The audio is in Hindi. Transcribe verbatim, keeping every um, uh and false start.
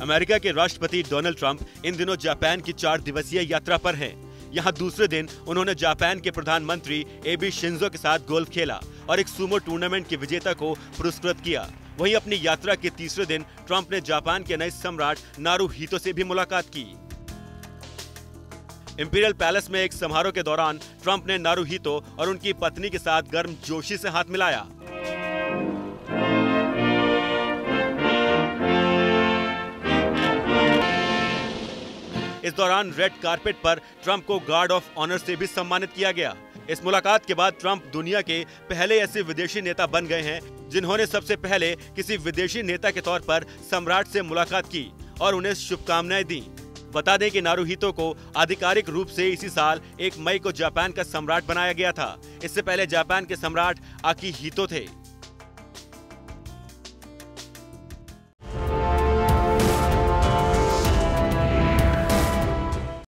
अमेरिका के राष्ट्रपति डोनाल्ड ट्रंप इन दिनों जापान की चार दिवसीय यात्रा पर हैं। यहाँ दूसरे दिन उन्होंने जापान के प्रधानमंत्री एबे शिंजो के साथ गोल्फ खेला और एक सुमो टूर्नामेंट के विजेता को पुरस्कृत किया। वहीं अपनी यात्रा के तीसरे दिन ट्रंप ने जापान के नए सम्राट नारुहितो से भी मुलाकात की। इंपीरियल पैलेस में एक समारोह के दौरान ट्रंप ने नारुहितो और उनकी पत्नी के साथ गर्मजोशी से हाथ मिलाया। इस दौरान रेड कारपेट पर ट्रंप को गार्ड ऑफ ऑनर से भी सम्मानित किया गया। इस मुलाकात के बाद ट्रंप दुनिया के पहले ऐसे विदेशी नेता बन गए हैं जिन्होंने सबसे पहले किसी विदेशी नेता के तौर पर सम्राट से मुलाकात की और उन्हें शुभकामनाएं दी। बता दें कि नारुहितो को आधिकारिक रूप से इसी साल एक मई को जापान का सम्राट बनाया गया था। इससे पहले जापान के सम्राट आकिहितो थे।